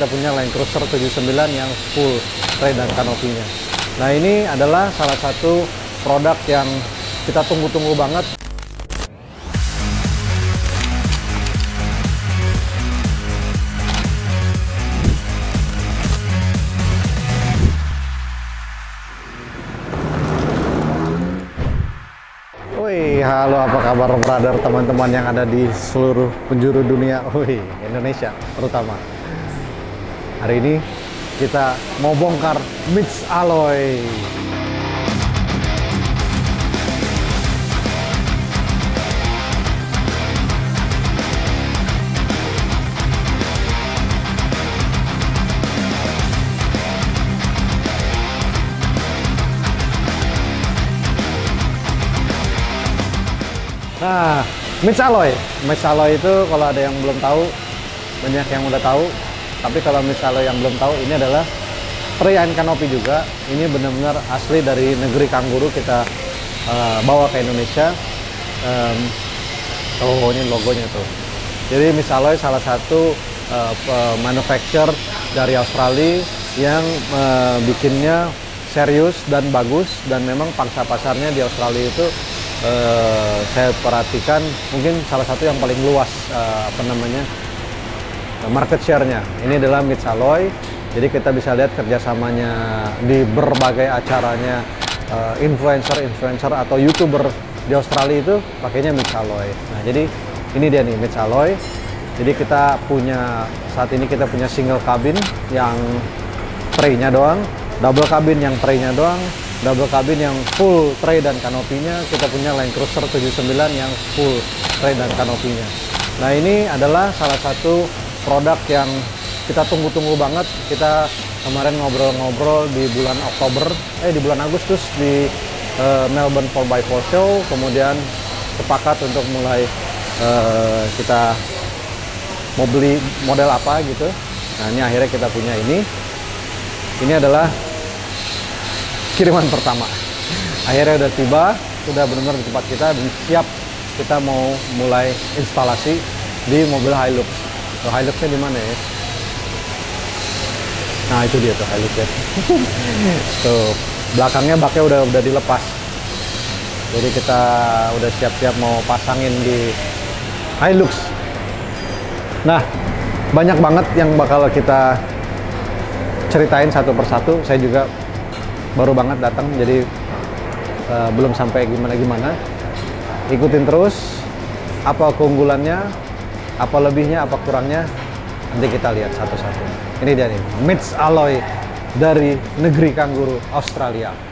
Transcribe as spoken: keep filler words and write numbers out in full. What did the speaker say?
Kita punya Land Cruiser tujuh puluh sembilan yang full tray dan kanopinya. Nah, ini adalah salah satu produk yang kita tunggu-tunggu banget. Wih, halo, apa kabar brother, teman-teman yang ada di seluruh penjuru dunia, wih, Indonesia terutama. Hari ini kita mau bongkar Mitch Alloy. Nah, Mitch Alloy, Mitch Alloy itu kalau ada yang belum tahu, banyak yang udah tahu. Tapi kalau Mitch Alloy yang belum tahu, ini adalah tray and canopy juga. Ini benar-benar asli dari negeri kanguru, kita uh, bawa ke Indonesia. Um, oh, ini logonya tuh. Jadi Mitch Alloy salah satu uh, manufacturer dari Australia yang uh, bikinnya serius dan bagus, dan memang pangsa pasarnya di Australia itu Uh, saya perhatikan mungkin salah satu yang paling luas uh, apa namanya market share-nya. Ini adalah Mitch Alloy. Jadi kita bisa lihat kerjasamanya di berbagai acaranya influencer-influencer uh, atau YouTuber di Australia itu pakainya Mitch Alloy. Nah, jadi ini dia nih Mitch Alloy. Jadi kita punya saat ini kita punya single cabin yang tray-nya doang, double cabin yang tray-nya doang, double cabin yang full tray dan kanopinya. Kita punya Land Cruiser tujuh puluh sembilan yang full tray dan kanopinya. Nah, ini adalah salah satu produk yang kita tunggu-tunggu banget. Kita kemarin ngobrol-ngobrol di bulan Oktober, eh di bulan Agustus di uh, Melbourne four by four Show. Kemudian sepakat untuk mulai uh, kita mau beli model apa gitu. Nah, ini akhirnya kita punya ini. Ini adalah kiriman pertama. Akhirnya udah tiba, udah benar-benar di tempat kita dan siap kita mau mulai instalasi di mobil Hilux. Tuh, Hiluxnya di mana ya? Nah, itu dia tuh Hiluxnya. Tuh, belakangnya baknya udah udah dilepas. Jadi kita udah siap-siap mau pasangin di Hilux. Nah, banyak banget yang bakal kita ceritain satu persatu. Saya juga baru banget datang, jadi uh, belum sampai gimana-gimana. Ikutin terus apa keunggulannya, apa lebihnya, apa kurangnya, nanti kita lihat satu-satu. Ini dia nih, Mitch Alloy dari negeri kanguru Australia.